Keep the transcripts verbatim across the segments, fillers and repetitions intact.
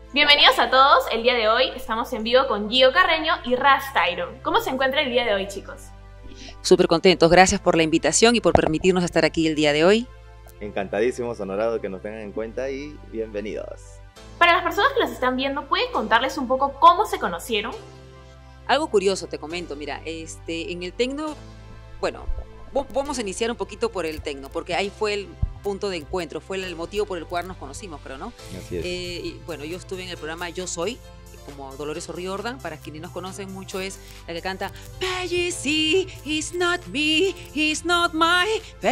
Bienvenidos a todos, el día de hoy estamos en vivo con Gio Carreño y Raz Tyron. ¿Cómo se encuentra el día de hoy, chicos? Súper contentos, gracias por la invitación y por permitirnos estar aquí el día de hoy. Encantadísimos, honorados que nos tengan en cuenta y bienvenidos. Para las personas que los están viendo, ¿pueden contarles un poco cómo se conocieron? Algo curioso te comento, mira, este, en el tecno, bueno, vamos a iniciar un poquito por el tecno, porque ahí fue el punto de encuentro, fue el motivo por el cual nos conocimos, creo, ¿no? Así es. Eh, y, bueno, yo estuve en el programa Yo Soy, como Dolores O'Riordan, para quienes nos conocen mucho es la que canta Peggy, it's not me, it's not my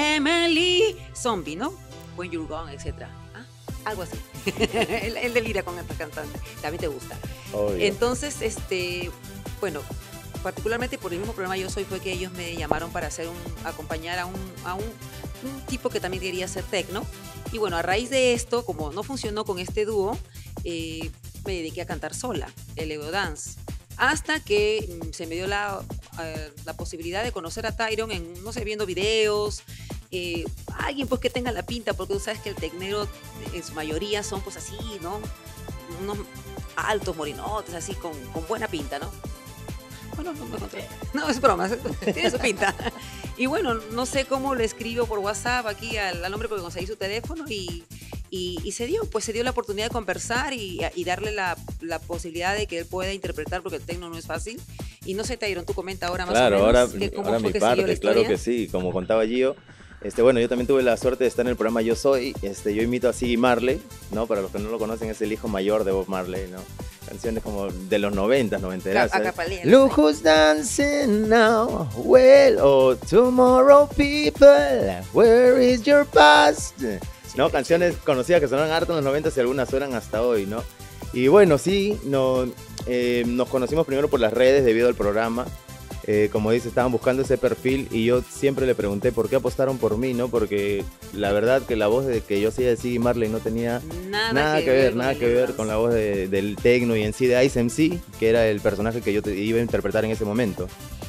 family, Zombie, ¿no? When You're Gone, etcétera. ¿Ah? Algo así. él, él delira con esta cantante, también te gusta. Obvio. Entonces, este, bueno, particularmente por el mismo programa Yo Soy fue que ellos me llamaron para hacer un, acompañar a un, a un, un tipo que también quería hacer techno. Y bueno, a raíz de esto, como no funcionó con este dúo, eh, me dediqué a cantar sola, el Eurodance. Hasta que mm, se me dio la, uh, la posibilidad de conocer a Tyron en, no sé, viendo videos, eh, alguien pues que tenga la pinta, porque tú sabes que el tecnero en su mayoría son pues así, ¿no? Unos altos morinotes, así, con, con buena pinta, ¿no? Bueno, no me encontré. No, es broma, tiene su pinta. Y bueno, no sé cómo le escribo por WhatsApp aquí al, al hombre porque conseguí su teléfono y, y, y se dio, pues se dio la oportunidad de conversar y, y darle la, la posibilidad de que él pueda interpretar, porque el tecno no es fácil. Y no sé, Tyron, tú comenta ahora más claro, o menos. Ahora, Que cómo ahora fue mi que siguió la parte, historia. claro que sí, como contaba Gio. Este, bueno, yo también tuve la suerte de estar en el programa Yo Soy. Este, yo imito a Ziggy Marley, ¿no? Para los que no lo conocen, es el hijo mayor de Bob Marley, ¿no? Canciones como de los noventas, noventeras. Look who's dancing now, well, oh, tomorrow people, where is your past? ¿No? Canciones conocidas que sonaban harto en los noventas y algunas suenan hasta hoy, ¿no? Y bueno, sí, no, eh, nos conocimos primero por las redes debido al programa. Eh, como dice, estaban buscando ese perfil y yo siempre le pregunté por qué apostaron por mí, ¿no? Porque la verdad que la voz de que yo hacía de Ziggy Marley no tenía nada, nada que, que ver, nada que ver con la voz de, del tecno y en sí de Ice M C, que era el personaje que yo te iba a interpretar en ese momento.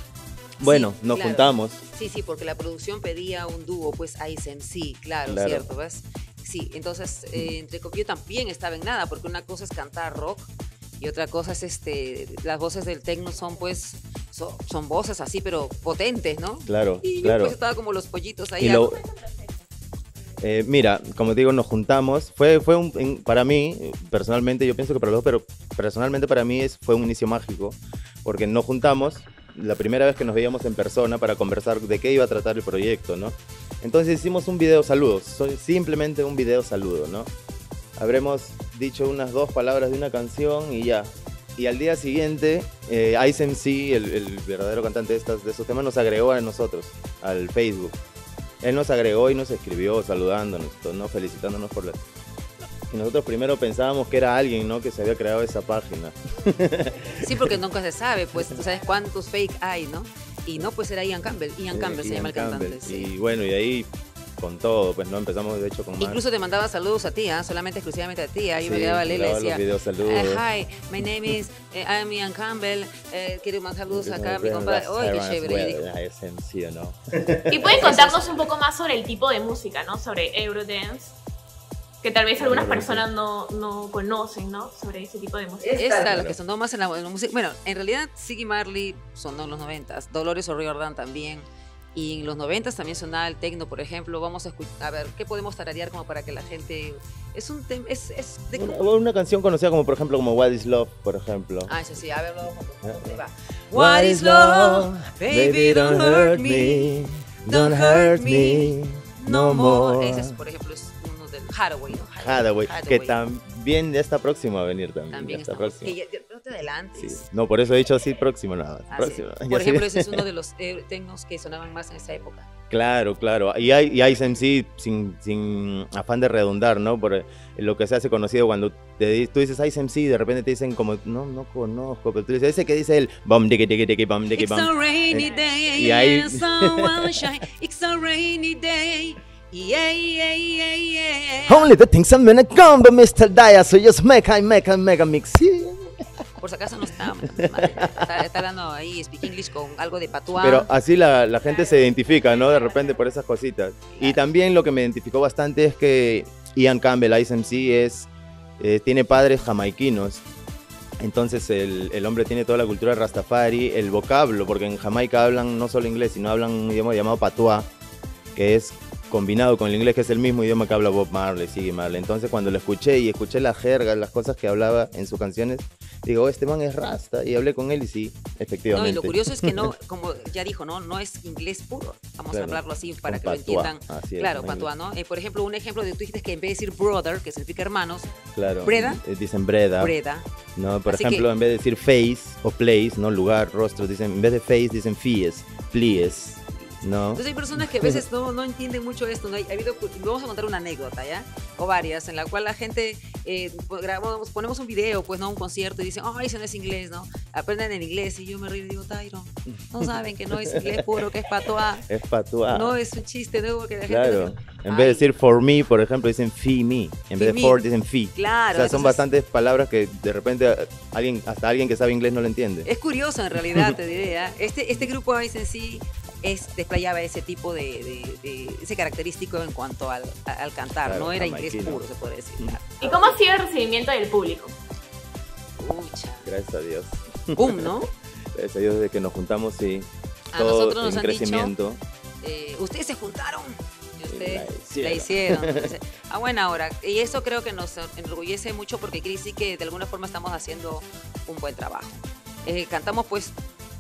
Bueno, sí, nos claro. juntamos. Sí, sí, porque la producción pedía un dúo, pues Ice M C, claro, Claro. ¿cierto? ¿Ves? Sí, entonces, eh, entre, yo también estaba en nada, porque una cosa es cantar rock y otra cosa es, este, las voces del tecno son pues, son, son voces así, pero potentes, ¿no? Claro, y claro. yo pues estaba como los pollitos ahí. Y lo, eh, mira, como te digo, nos juntamos. Fue, fue un, en, para mí, personalmente, yo pienso que para los dos, pero personalmente para mí es, fue un inicio mágico, porque nos juntamos la primera vez que nos veíamos en persona para conversar de qué iba a tratar el proyecto, ¿no? Entonces hicimos un video saludos, simplemente un video saludo, ¿no? Habremos dicho unas dos palabras de una canción y ya. Y al día siguiente, eh, Ice M C, el, el verdadero cantante de, estas, de esos temas, nos agregó a nosotros, al Facebook. Él nos agregó y nos escribió saludándonos, ¿no? Felicitándonos por la... Y nosotros primero pensábamos que era alguien, ¿no? Que se había creado esa página. Sí, porque nunca se sabe, pues tú sabes cuántos fake hay, ¿no? Y no, pues era Ian Campbell, Ian Eh, Campbell se Ian llama el Campbell. cantante. Sí. Y bueno, y de ahí con todo, pues no empezamos de hecho con más. Incluso te mandaba saludos a ti, ¿eh? Solamente exclusivamente a ti. Ahí Sí, me daba a Lela y grababa decía, los videos saludos. eh, hi, my name is, eh, I'm Ian Campbell, eh, quiero más saludos acá a mi compadre. ¡Ay, qué chévere! Well, es M C, ¿o no? Y pueden contarnos un poco más sobre el tipo de música, ¿no? Sobre Eurodance, que tal vez algunas personas no, no conocen, ¿no? Sobre ese tipo de música. Esta, la que sonó más en la, en la música. Bueno, en realidad Ziggy Marley sonó en los noventas, Dolores O'Riordan también. Y en los noventas también sonaba el techno, por ejemplo. Vamos a escuchar, a ver, ¿qué podemos tararear como para que la gente... Es un tema, es, es de... Una, una canción conocida como, por ejemplo, como What is Love, por ejemplo. Ah, eso sí, a ver, luego juntos. Ahí va. What is love? Baby, don't hurt me, don't hurt me no more. Ese es, por ejemplo, es uno del Hathaway, ¿no? Hathaway, que también ya está próximo a venir también. También ya está estamos, próximo. que ya, ya, no te adelantes. Sí. No, por eso he dicho así próximo nada. Ah, próximo. sí. Ya Por ejemplo, sí. ese es uno de los eh, tecnos que sonaban más en esa época. Claro, claro. Y, hay, y Ice M C, sin, sin afán de redundar, ¿no? Por lo que se hace conocido cuando te, tú dices Ice M C y de repente te dicen como, no, no conozco, pero tú dices, ese que dice el bum, digi, digi, digi, bum, digi, It's bum. a rainy Eh, day, y ahí- and someone shine. It's a rainy day. Yeah, yeah, yeah, yeah. Only the things I'm gonna come, but mister Daya, so just make I make a mega mix. Por si acaso no está, está, está hablando ahí Speak English con algo de patuá. Pero así la, la gente se identifica, ¿no? De repente por esas cositas. Y también lo que me identificó bastante es que Ian Campbell, Ice M C, es eh, tiene padres jamaiquinos. Entonces el, el hombre tiene toda la cultura rastafari, el vocablo, porque en Jamaica hablan no solo inglés, sino hablan un idioma llamado patois, que es combinado con el inglés, que es el mismo idioma que habla Bob Marley, Ziggy Marley. Entonces cuando lo escuché y escuché las jergas, las cosas que hablaba en sus canciones, digo, oh, este man es rasta, y hablé con él y sí, efectivamente. No, y lo curioso es que no, como ya dijo, no, no es inglés puro, vamos Claro. a hablarlo así para Con que patois, lo entiendan. así es, Claro, con patois, ¿no? Eh, por ejemplo, un ejemplo de tú dijiste que en vez de decir brother, que significa hermanos, Claro. ¿Breda? Eh, Dicen breda. breda. No, por Así ejemplo, que- en vez de decir face o place, no lugar, rostro, dicen, en vez de face dicen fies, plies, ¿no? Entonces hay personas que a veces no, no entienden mucho esto, ¿no? Hay, ha habido, vamos a contar una anécdota, ¿ya? O varias, en la cual la gente, eh, grabamos, ponemos un video, pues, ¿no? Un concierto y dicen, oh, eso no es inglés, ¿no? Aprenden en inglés y yo me río y digo, Tyron, no saben que no es inglés puro, que es patois. Es patois. No, es un chiste, ¿no? Porque la gente... Claro. En Ay. vez de decir for me, por ejemplo, dicen fee me. En Fee vez de me. for, dicen fee. Claro. O sea, son entonces- bastantes palabras que de repente a- alguien, hasta alguien que sabe inglés no lo entiende. Es curioso en realidad, te diré. ¿eh? Este, este grupo Ice en sí es, desplayaba ese tipo de, de- de- ese característico en cuanto al, a- al cantar, Claro, no era inglés jamaiquino. puro, se puede decir. Claro. ¿Y cómo ha sido el recibimiento del público? Pucha. Gracias a Dios. Boom, ¿no? Gracias a Dios desde que nos juntamos, sí. A Todo nosotros nos en han crecimiento. dicho, eh, ustedes se juntaron y ustedes La la hicieron. hicieron. Entonces, a buena hora. Y eso creo que nos enorgullece mucho porque quiere decir que de alguna forma estamos haciendo un buen trabajo. Eh, cantamos pues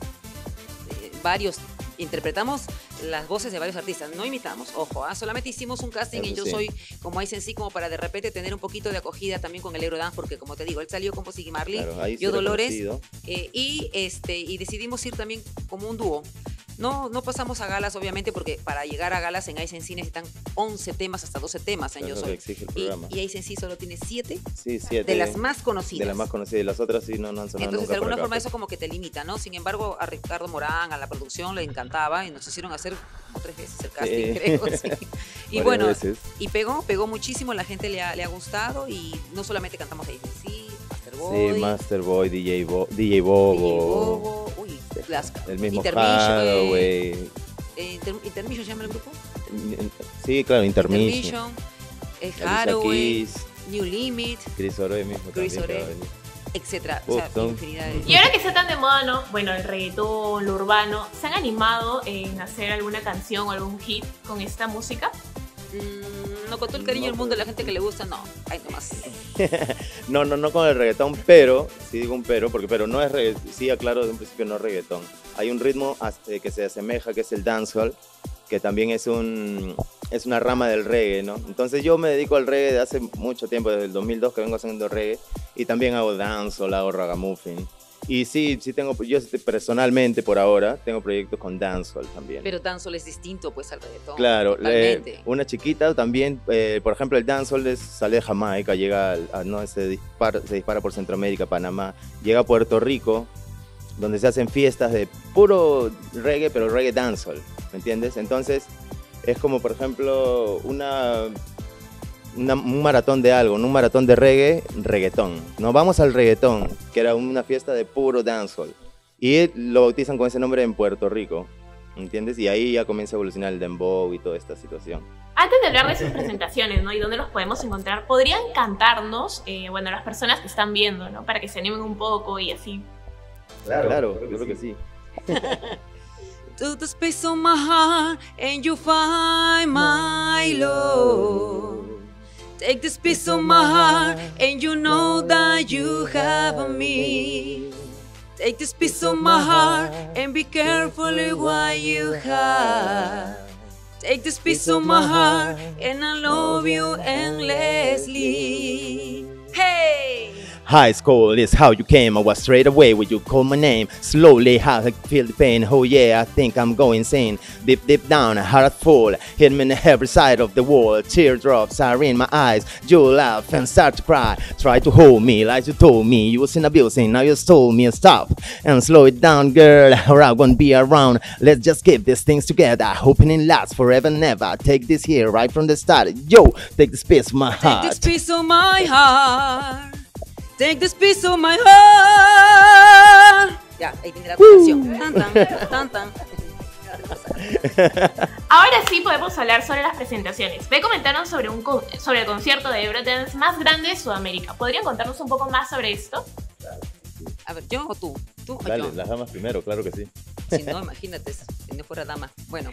eh, varios, interpretamos las voces de varios artistas, no imitamos, ojo, ¿ah? Solamente hicimos un casting Eso y yo sí. soy como dicen sí, como para de repente tener un poquito de acogida también con el Eurodance, porque como te digo, él salió con Ziggy Marley, Claro, ahí sí yo Dolores, reconocido. eh, y este y decidimos ir también como un dúo. No, no pasamos a galas, obviamente, porque para llegar a galas en Ice en sí necesitan once temas hasta doce temas en Es Yo lo que Soy. exige el Y, programa. y Ice en sí solo tiene siete Sí, siete. de las más conocidas. De las más conocidas. Y las otras sí no, no han sonado Entonces, nunca de alguna por acá, forma pues. eso como que te limita, ¿no? Sin embargo, a Ricardo Morán, a la producción, le encantaba y nos hicieron hacer como tres veces el casting, Sí. creo. Sí. Y Varias bueno, veces. y pegó, pegó muchísimo, la gente le ha, le ha gustado y no solamente cantamos Ice en sí, Master Boy, Sí, Master Boy, D J, Bo- D J D J Bobo. Bobo, uy, las, El mismo Intermission, eh, Hathaway. eh, Inter- Intermission se llama el grupo. Sí, claro, Intermission. Intermission, eh, Alicia Hathaway, Keys, New Limit, Chris Ore mismo Chris también. Ore. que va a venir. etcétera. O Uf, sea, son- infinidad de... Y ahora que está tan de moda, ¿no? Bueno, el reggaetón, lo urbano, ¿se han animado en hacer alguna canción o algún hit con esta música? Mm, no, con todo el cariño No, del mundo, pues. la gente que le gusta, no. Ay, nomás. No, no, no con el reggaetón, pero, sí digo un pero, porque pero no es reggaetón, sí aclaro de un principio no es reggaetón. Hay un ritmo as- eh, que se asemeja, que es el dancehall, que también es, un, es una rama del reggae, ¿no? Entonces yo me dedico al reggae de hace mucho tiempo, desde el dos mil dos que vengo haciendo reggae, y también hago dancehall, hago ragamuffin. Y sí, sí tengo, yo personalmente por ahora tengo proyectos con dancehall también. Pero dancehall es distinto, pues, al reggaetón. Claro, Totalmente. eh, una chiquita también, eh, por ejemplo, el dancehall es- sale de Jamaica, llega al- a, no, se dispara, se dispara por Centroamérica, Panamá, llega a Puerto Rico, donde se hacen fiestas de puro reggae, pero reggae dancehall, ¿me entiendes? Entonces, es como, por ejemplo, una, una- un maratón de algo, ¿no? Un maratón de reggae, reggaetón. Nos vamos al reggaetón, que era una fiesta de puro dancehall, y lo bautizan con ese nombre en Puerto Rico. ¿Entiendes? Y ahí ya comienza a evolucionar el dembow y toda esta situación. Antes de hablar de sus presentaciones, ¿no? Y dónde los podemos encontrar, ¿podrían cantarnos, eh, bueno, las personas que están viendo, ¿no? Para que se animen un poco y así. Claro, yo creo que sí. To the space of my heart and you find my love. Take the space of my heart and you know that you have me. Take the space of my heart and be careful what you have. Take the space of my heart and I love you endlessly. Hey! High school is how you came. I was straight away when you called my name. Slowly, how I feel the pain. Oh yeah, I think I'm going insane. Deep, deep down, a heart full. Hit me in every side of the wall. Teardrops are in my eyes. You laugh and start to cry. Try to hold me like you told me. You was in abusing, now you told me stop and slow it down, girl, or I won't be around. Let's just keep these things together. Hoping it lasts forever, never. Take this here right from the start. Yo, take the space of my Take this heart. piece of my heart. Take this piece of my heart. Ya, ahí tiene la canción. Tan, tan, tan, tan. Ahora sí podemos hablar sobre las presentaciones. Me comentaron sobre, un con- sobre el concierto de Eurodance más grande de Sudamérica. ¿Podrían contarnos un poco más sobre esto? A ver, ¿yo o tú? ¿Tú o Dale, yo? las damas primero, claro que sí. Si no, imagínate, si no fuera dama. Bueno,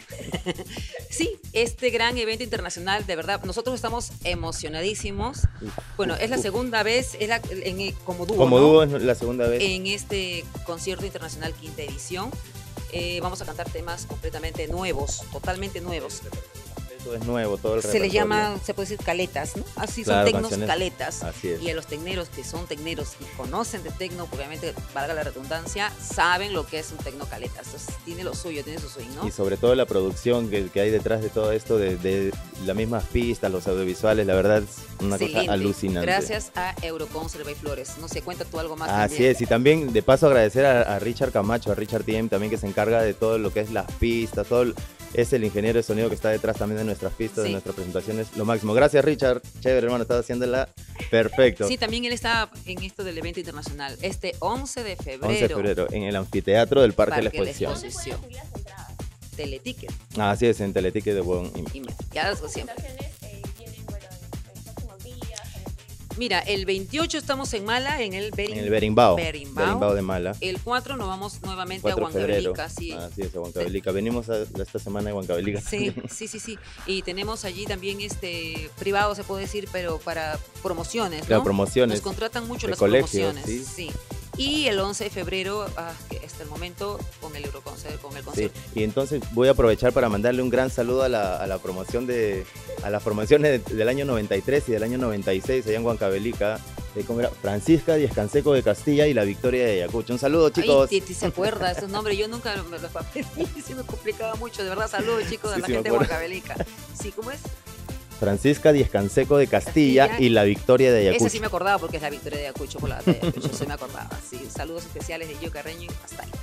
sí, este gran evento internacional, de verdad, nosotros estamos emocionadísimos. Bueno, es la Uf. segunda vez, es la, en, como dúo, Como ¿no? dúo es la segunda vez. En este concierto internacional quinta edición. Eh, vamos a cantar temas completamente nuevos, totalmente nuevos. Eso es nuevo, todo el Se les repertorio. llama, se puede decir caletas, ¿no? Así son Claro, tecnos canciones. caletas. Así es. Y a los tecneros que son tecneros y conocen de tecno, obviamente, valga la redundancia, saben lo que es un tecno caleta. Entonces, tiene lo suyo, tiene su swing, ¿no? Y sobre todo la producción que, que hay detrás de todo esto, de, de las mismas pistas, los audiovisuales, la verdad es una Excelente. cosa alucinante. Gracias a Euroconcert by Flores. No sé, cuenta tú algo más. Así también. es, y también de paso agradecer a, a Richard Camacho, a Richard T M también, que se encarga de todo lo que es las pistas, todo el- es el ingeniero de sonido que está detrás también de nuestras pistas, Sí. de nuestras presentaciones, lo máximo. Gracias Richard, chévere hermano, estás haciéndola perfecto. Sí, también él está en esto del evento internacional. Este once de febrero. once de febrero, en el anfiteatro del Parque, de la Parque de la Exposición. ¿Dónde pueden Exposición. conseguir las entradas? Teleticket. Así es, en Teletique de Bon. Y ya las siempre. Presentaciones eh, vienen, bueno, en los próximos días. en- Mira, el veintiocho estamos en Mala, en el Berin- En el Berimbao, Berimbao. Berimbao de Mala. El cuatro nos vamos nuevamente cuatro a de febrero. Huancavelica, sí. Así es, a Huancavelica. Venimos a, esta semana de Huancavelica. Sí, sí, sí, sí. Y tenemos allí también este privado, se puede decir, pero para promociones, ¿no? Claro, promociones Nos contratan mucho de las colegios, promociones. sí. Sí. Y el once de febrero, ah, que hasta el momento, con el Euroconcert, con el Sí, concierto. y entonces voy a aprovechar para mandarle un gran saludo a la, a la promoción de a las promociones de- del año noventa y tres y del año noventa y seis allá en Huancavelica, de cómo era Francisca Díaz Canseco de Castilla y la Victoria de Ayacucho. Un saludo, chicos. Ay, Titi se acuerda esos nombres, yo nunca me los aprendí, se me complicaba mucho, de verdad, saludos chicos, a Sí, la sí, me gente de acuerdo. Huancavelica. Sí, ¿cómo es? Francisca Díaz Canseco de Castilla, Castilla. y la Victoria de Ayacucho. Esa sí me acordaba porque es la Victoria de Ayacucho, por la batalla de Ayacucho, se me acordaba. Sí, saludos especiales de Gio Carreño y hasta ahí.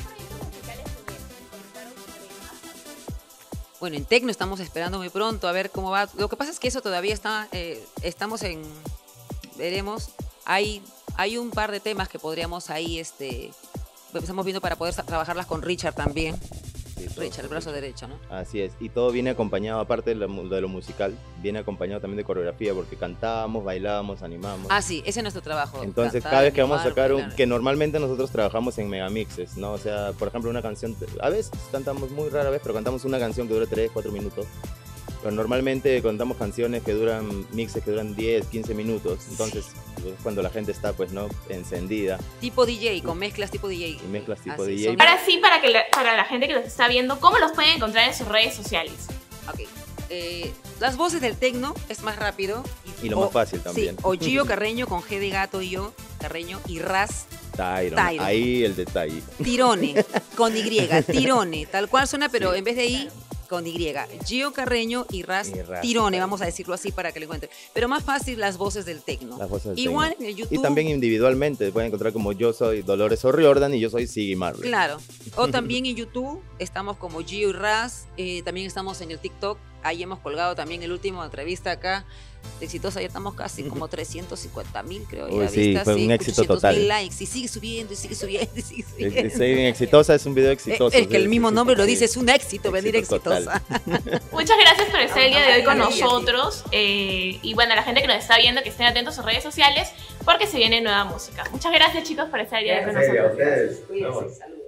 Bueno, en Tecno estamos esperando muy pronto a ver cómo va. Lo que pasa es que eso todavía está, eh, estamos en, veremos, hay, hay un par de temas que podríamos ahí, este, estamos viendo para poder sa- trabajarlas con Richard también. Sí, todo. Richard, el brazo derecho, ¿no? Así es, y todo viene acompañado, aparte de lo, mu- de lo musical, viene acompañado también de coreografía, porque cantábamos, bailábamos, animamos. Ah, sí, ese es nuestro trabajo. Entonces, cantar, cada vez que vamos a animar, sacar un, bailar. que normalmente nosotros trabajamos en megamixes, ¿no? O sea, por ejemplo, una canción, a veces cantamos muy rara vez, pero cantamos una canción que dura tres, cuatro minutos. Pero normalmente contamos canciones que duran, mixes que duran diez, quince minutos. Entonces, pues, es cuando la gente está, pues, ¿no? Encendida Tipo D J, con mezclas tipo D J. y mezclas tipo Así D J. son. Ahora sí, para, que la, para la gente que nos está viendo, ¿cómo los pueden encontrar en sus redes sociales? Ok. Eh, las voces del tecno es más rápido. Y lo más fácil también. Sí, o Gio Carreño con G de gato y yo, Carreño, y Raz Tyron, Tyron. ahí el detalle. Tirone, con Y, Tirone, tal cual suena, pero Sí. en vez de I, con Y. Gio Carreño y Raz, Y Raz Tirone, Tyron. vamos a decirlo así para que lo encuentren. Pero más fácil las voces del tecno. Las voces del Igual tecno. en el YouTube. Y también individualmente, pueden encontrar como yo soy Dolores O'Riordan y yo soy Siggy Marley. Claro. O también en YouTube estamos como Gio y Raz. eh, también estamos en el TikTok. Ahí hemos colgado también el último entrevista acá. De Exitosa, ya estamos casi como trescientos cincuenta mil, creo. Uy, ya sí, vistas, fue un éxito ochocientos total. mil likes. Y sigue subiendo, y sigue subiendo, y sigue Es- subiendo. es- es exitosa es un video exitoso. Eh, Es que el sí, mismo sí, nombre sí, lo sí. dice, es un éxito venir Éxito total. exitosa. Muchas gracias por estar el día de hoy con Ay, a ti. nosotros. eh, y bueno, a la gente que nos está viendo, que estén atentos a sus redes sociales, porque se viene nueva música. Muchas gracias, chicos, por estar el día de hoy con nosotros. Cuídense, saludos.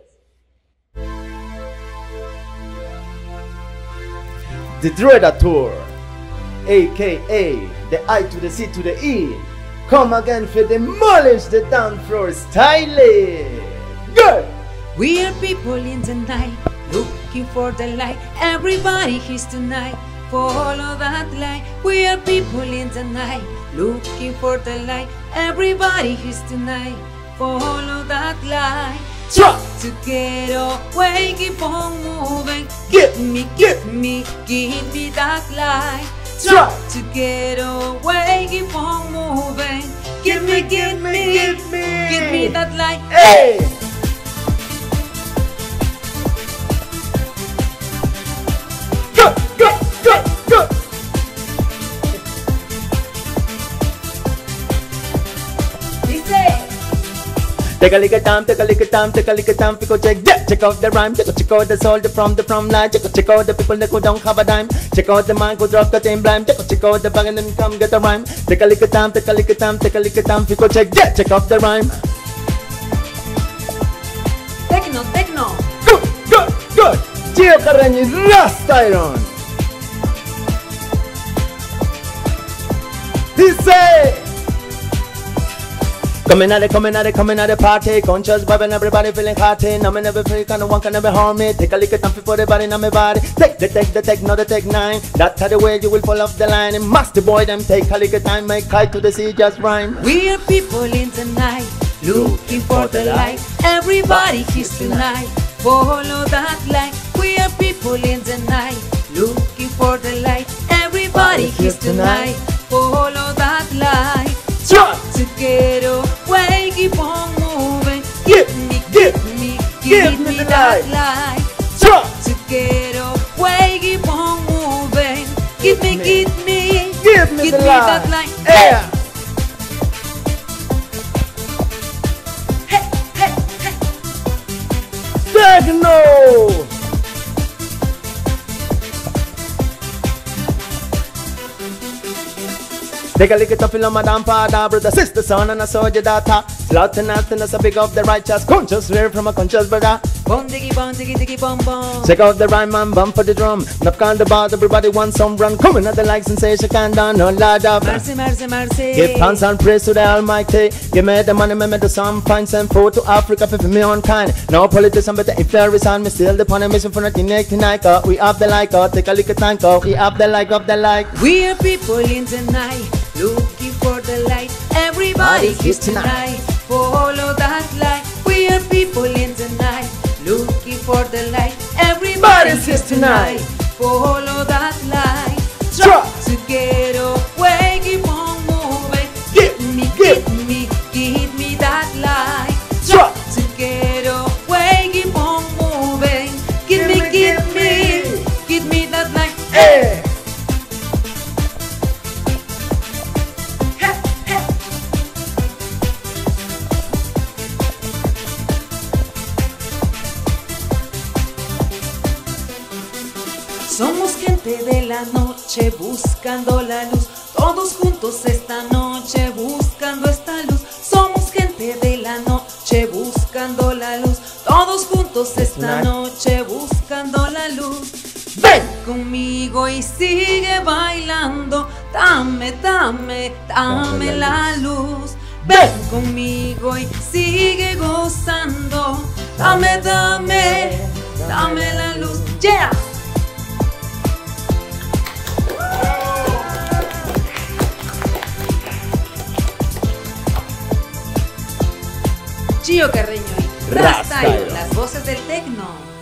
The Dreader Tour, aka the I to the C to the E, come again for demolish the dance floor styling. Good! We are people in the night, looking for the light. Everybody is tonight, follow that light. We are people in the night, looking for the light. Everybody is tonight, follow that light. Try! To get away, keep on moving. Get me, give me, give me that light. Try! To get away, keep on moving. Give me, give me, give me, give me that light. Hey! Go, go, go, go! Dice. Take a little time, take a little time, take a little time, go check, yeah, check out the rhyme, check, check out the soul, the from the from line, check, check out the people that who don't have a dime, check out the man who drop the team blind, check, check out the bag and then come get the rhyme. Take a little time, take a little time, take a little time, go check, yeah, check out the rhyme. Tecno, tecno. Good, good, good. Gio Carreño y Rasta Iron. Dice. Coming at it, coming at it, coming at the party. Conscious vibing, everybody feeling hearty. No me never feel kind of one can never harm me. Take a lick of time for the body, now my body. Take the take the take, not the take nine. That's how the way you will fall off the line. And master boy, them take a lick of time, make kite to the sea, just rhyme. We are people in the night, looking for the light. Everybody kiss tonight, follow that light. We are people in the night, looking for the light. Everybody kiss tonight, follow that light. Drop. Together, way keep on moving. Give me, give me, give give me me the that light. light. Drop. Together, way keep on moving. Give me, me. give me, Give me give the me light. that light. Yeah. Hey, hey, hey. Techno. Take a look at the film, madam, father, brother, sister, son, and a soldier, daughter. Slout and nothing as a big of the righteous, conscious, rare from a conscious brother. Bom diggy bom diggy diggy bom bom. Check out the rhyme and bump for the drum. Enough called about everybody wants some run. Coming at the like sensation, can down, no lad up. Mercy, mercy, mercy. Give thanks and praise to the Almighty. Give me the money, me me the some fine. Send food to Africa for me on kind. No politician, but if there is on me still the pony mission for nineteen eighty-nine. Cause we have the like, oh, take a look at time, cause we have the like of the like. We are people in the night, looking for the light. Everybody kiss tonight, follow that light. We are people in the night, looking for the light. Everybody kiss tonight, follow that light. Drop. Together, way keep on moving. Give me, give give me, give me that light. Drop. Together, way keep on moving. Give me, give me, give me that light. Hey. Somos gente de la noche buscando la luz, todos juntos esta noche buscando esta luz. Somos gente de la noche buscando la luz, todos juntos esta noche buscando la luz. Ven conmigo y sigue bailando, dame, dame, dame la luz. Ven conmigo y sigue gozando, dame, dame, dame la luz. Yeah. Gio Carreño y Rasta Iron, las voces del tecno.